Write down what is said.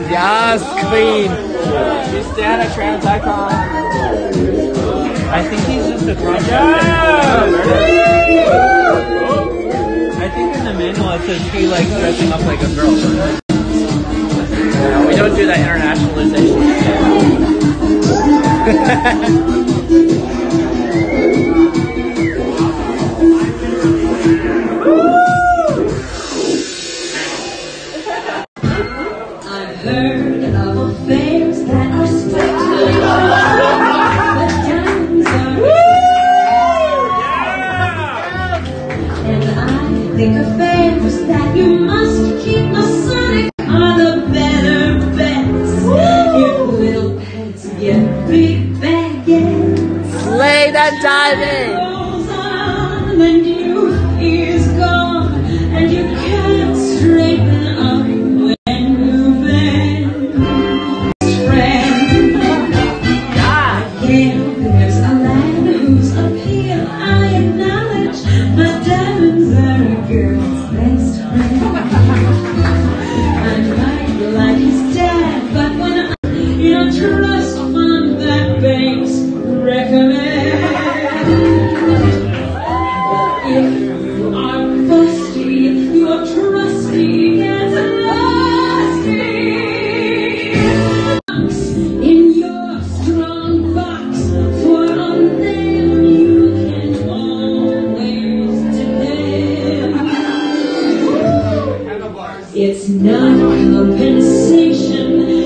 Yes, queen. You stand a trans icon. I think he's just a trans I think in the manual it says he likes dressing up like a girl. No, we don't do that internationalization. I've heard of affairs that are spectacular. The diamonds are and I think affairs that you must keep Masonic are the better bets. If little pets get big baguettes, Lay that diamond. goes on and youth is gone, and you can't straighten up when you've been friend. Yeah, there's a lad whose appeal I acknowledge, but diamonds are a girl's best friend. I might like his dad, but when you don't trust fund that banks recommend. But if you are busty, you're trusty and lusty. In your strong box, for on them you can always depend. It's not compensation